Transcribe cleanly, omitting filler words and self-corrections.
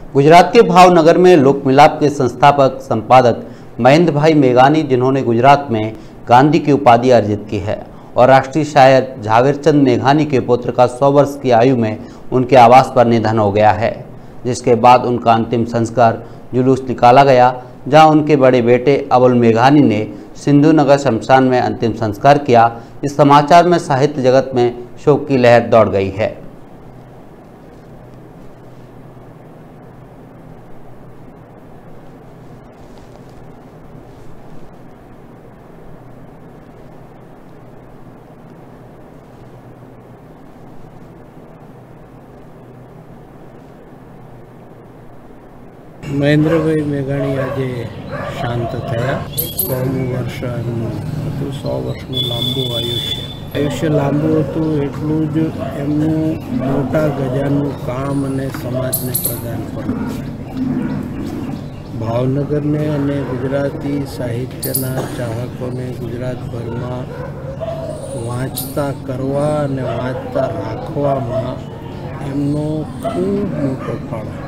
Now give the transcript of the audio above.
गुजरात के भावनगर में लोकमिलाप के संस्थापक संपादक महेंद्र भाई मेघानी, जिन्होंने गुजरात में गांधी की उपाधि अर्जित की है, और राष्ट्रीय शायर झावेरचंद मेघानी के पुत्र का 100 वर्ष की आयु में उनके आवास पर निधन हो गया है, जिसके बाद उनका अंतिम संस्कार जुलूस निकाला गया, जहां उनके बड़े बेटे अबुल मेघानी ने सिंधु नगर शमशान में अंतिम संस्कार किया। इस समाचार में साहित्य जगत में शोक की लहर दौड़ गई है। महेंद्र भाई मेघाणी आज शांत थया। 100 वर्ष हतुं, 100 वर्षનું લાંબુ આયુષ્ય લાંબુ હતું એટલું જ એમનું મોટા ગજાનું કામ અને સમાજને પ્રદાન કર્યું। ભાવનગરને અને ગુજરાતી સાહિત્યના ચાહકોને ગુજરાતભરમાં વાંચતા કરવા અને વાંચતા રાખવામાં એમનો ખૂબ મોટો ફાળો।